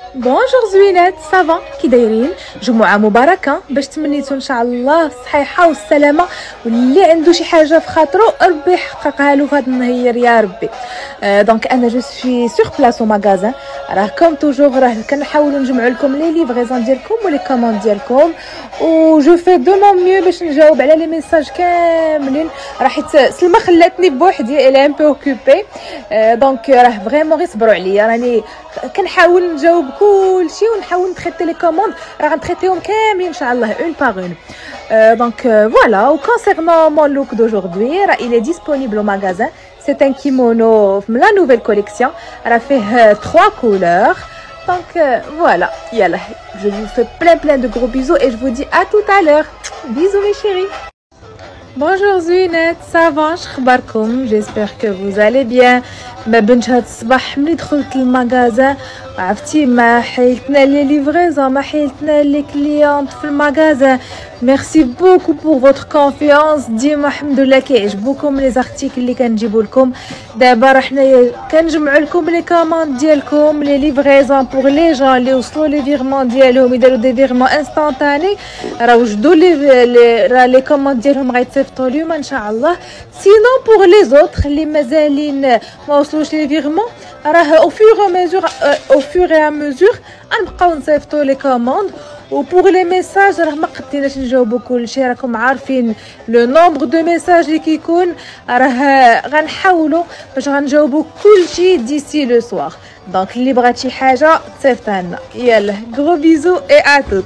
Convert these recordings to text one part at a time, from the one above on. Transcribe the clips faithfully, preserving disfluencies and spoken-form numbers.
بونجور زوينات، صافا كي دايرين؟ جمعه مباركه باش تمنيتو ان شاء الله الصحيحه والسلامه، واللي عنده شي حاجه في خاطرو ربي يحققها له في هذا النهار يا ربي. أه دونك انا جو سوي سور بلاص او ماغازان، راه كوم توجور راه كنحاولوا نجمعوا لكم لي ليفريزون ديالكم ولي كوموند ديالكم، و جو في دو مون ميو باش نجاوب على لي ميساج كاملين، راه حيت سلمى خلاتني بوحدي الي ان بو اوكوبي. أه دونك راه فريمون غير صبروا عليا، راني كنحاول نجاوب كلشي ونحاول نتريتي لي كوموند، راه غنتريتيهم كاملين ان شاء الله اون باغ اون. دونك فوالا. و كونسيرنون مون لوك دوجوردي راه il est disponible au magasin. C'est un kimono من la nouvelle collection، راه فيه trois couleurs. Donc euh, voilà, yalla, je vous fais plein plein de gros bisous et je vous dis à tout à l'heure. Bisous mes chéris. Bonjour زوينات، صافا شخباركم؟ جيسبر كو vous allez bien. ما بنت هاد الصباح ملي دخلت المغازا عرفتي ما حيلتنا لي ليفريزون، ما حيلتنا لي كليونط في المغازا. ميرسي بوكو بور فوتر كونفيونس، ديما الحمد لله كيعجبوكم لي زارتيكل اللي كنجيبو لكم. دابا راه حنايا كنجمعوا لكم لي كوموند ديالكم، لي ليفريزون بور لي جون اللي وصلوا لي فيغمون ديالهم يديروا دي فيغمون انستانتاني، راه وجدوا لي راه لي كوموند ديالهم غيتصيفطوا اليوم ان شاء الله. سينو بور لي زوطخ اللي مازالين ما وصلوش لي فيغمون، راه او فور او ميزور او فور اي ميزور غنبقاو نصيفطوا لي كوموند. و بور لي ميساج راه ما قديناش نجاوبوا كلشي، راكم عارفين لو نومبر دو ميساج اللي كيكون، راه غنحاولوا باش غنجاوبوا كلشي ديسي لو سوار. دونك اللي بغات شي حاجه تصيفطها لنا. يلا غرو بيزو اي ا توت.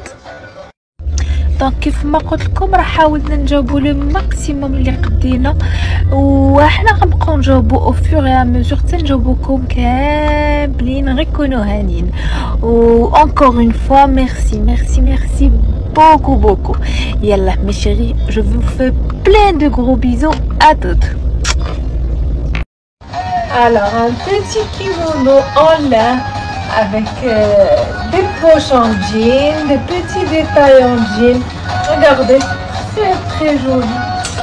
دونك كيف ما قلت لكم راه حاولنا نجاوبوا لو ماكسيموم اللي قدينا، وحنا غنبقاو نجاوبوا او فور اي ميزور حتى نجاوبوكم كاملين غير كونوا هانين. و encore une fois merci merci merci beaucoup beaucoup. Yalla mes chéris, je vous fais plein de gros bisous à toutes. Alors un petit kimono en lin avec euh, des poches en jean, des petits détails en jean. Regardez, c'est très joli.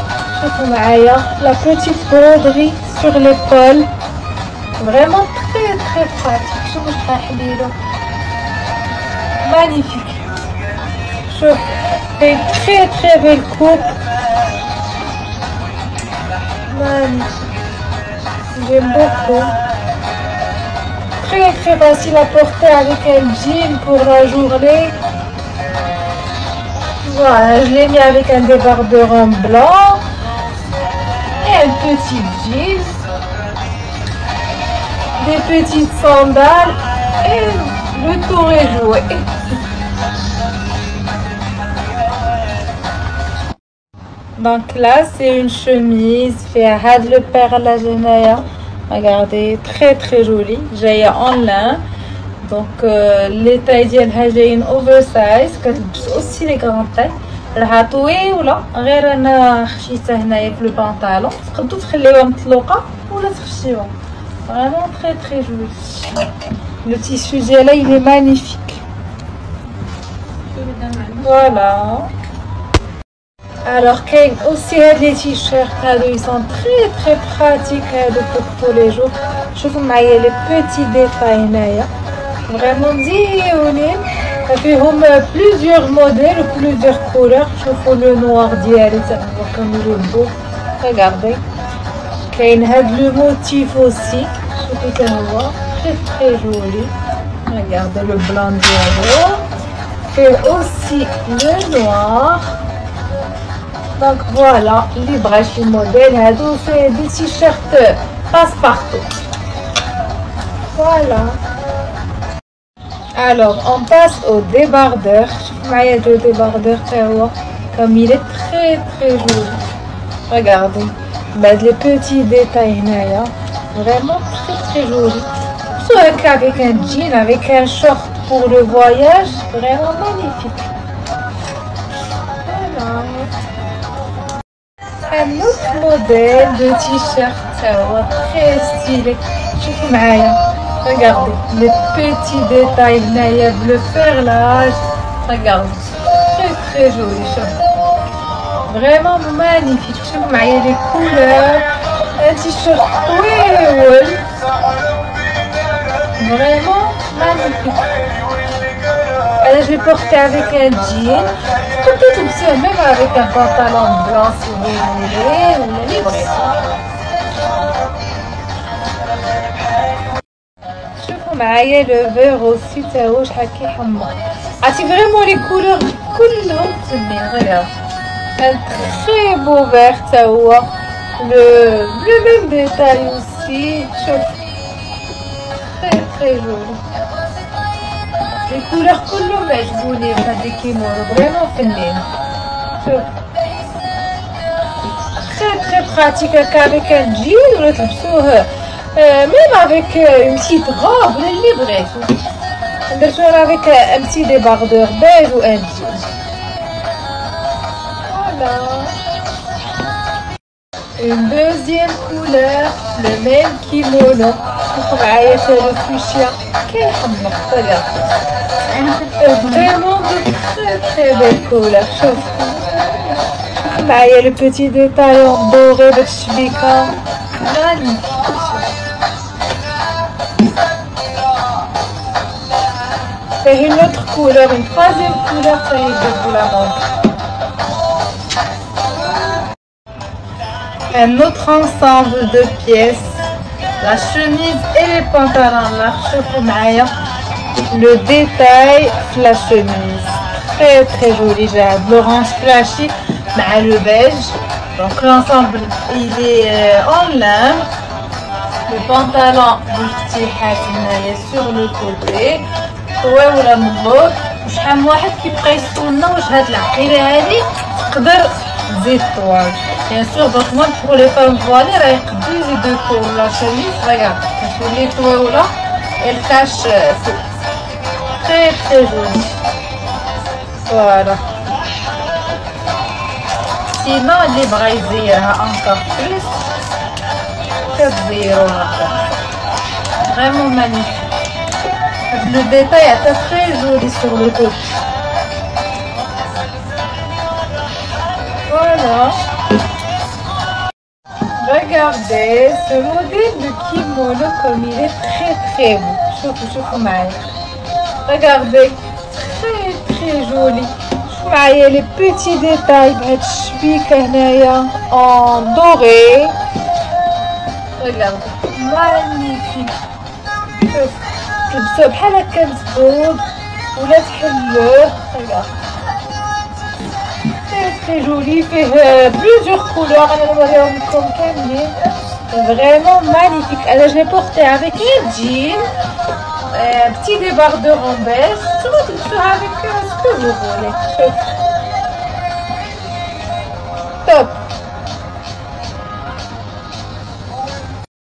La petite broderie sur l'épaule, vraiment très très pratique. Magnifique. Je fais une très très belle coupe. Magnifique. J'aime beaucoup. Très très facile à porter avec un jean pour la journée. Voilà, je l'ai mis avec un débardeur en blanc et un petit jean, des petites sandales et le tour est joué. Donc là c'est une chemise fait à le perle à Genaya. Regardez, très très jolie, j'ai en lin. Donc euh, les tailles ديالها جايين oversize، كتلبس aussi les grandes tailles. راها طويله غير انا خشيتها هنايا في البنطالون، تقدروا تخليوها مطلوقه ولا تخشيوها. فريمون تري تري جولي. لو تيسو ديالها il est magnifique. Voilà. Alors كاين aussi هاد لي تيشيرت هادو ils sont très très pratiques هادو pour tous les jours. شوفوا معايا لي بيتي ديتاي هنايا فريمون مزيونين، فيهم بليزيور موديل و بليزيور كولور. شوفوا لو نوار ديالي تا هو كنقولوا بو. ريغاردي كاين هاد لو موتيف اوسي، شوفوا تا هو تري تري جولي. ريغاردي لو بلان ديالو فيه اوسي لو نوار. دونك فوالا اللي بغا شي موديل هادو فيه دي تيشيرت باس بارتو. فوالا. Alors on passe au débardeur. معايا le débardeur تا هو comme il est très très joli. Regardez, بهاد les petits détails هنايا vraiment très très joli. Soit avec un jean, avec un short pour le voyage, vraiment magnifique. Voilà. Un autre modèle de t-shirt تا هو très stylé. شوفوا معايا. Regardez les petits détails هنايا bleu perlage. Regardez, très très joli. Vraiment magnifique. شوفوا معايا les couleurs. Un t-shirt طويل. Vraiment magnifique. porter avec un jean. Tu peux t'habiller même avec un pantalon blanc si vous voulez, ou la livrette. شوفوا معايا لو فيغ اوسي تا هو شحال كيحمر. عرفتي فريمون لي كولور كلهم زوينين. غير ان تري بو فيغ تا هو لو لو ميم ديتاي اوسي. شوف تري تري جولي. لي كولور كلهم عجبوني في هاد الكيمونو فريمون فنين. شوف تري تري براتيك هكا افيك ان جين ولا تلبسوه Euh, même avec euh, une petite robe, les bref. Le soir avec euh, un petit débardeur beige ou un jean. Voilà. Une deuxième couleur, le même kimono. C'est le fuchsia. Quel regarde. Vraiment de très très belle couleur. Il le petit détail en doré de Shbika. Magnifique. C'est une autre couleur, une troisième couleur, ça y est, je vous la montre. Un autre ensemble de pièces, la chemise et les pantalons larges. Le détail de la chemise, très très joli, j'ai l'orange flashy, le beige. Donc l'ensemble il est euh, en lin. Le pantalon sur le côté. ولا من اللور. وشحال من واحد كيبقى يسولنا واش هاد العقيله هادي تقدر تزيد طوال. بيان سور دونك مون بور لي فام فوالي راه يقدروا يزيدو طول لا شميس. ريغارد كتولي طويله الكاش فوق. تري تري جولي. فوالا. سينو اللي بغا يزيرها انكور بليس كتزيرو هكا. فريمون مانيفيك. Le détail est très joli sur le dos. Voilà. Regardez ce modèle de kimono comme il est très très beau. Choufou, choufou معايا. Regardez, très très joli. شوفوا معايا les petits détails بهاد الشبيكة هنايا en doré. Regardez, magnifique. شوف. تلبسوه بحال هكا مزبوط ولا تحلوه. تري تري جولي. فيه بليزيور كولور. انا نوريهم لكم كاملين. فريمون مانيفيك. انا جو بورتي افيك ان جين بتي ديباردور اون بيج. نتوما تلبسوها افيك سكو فو فولي. شوف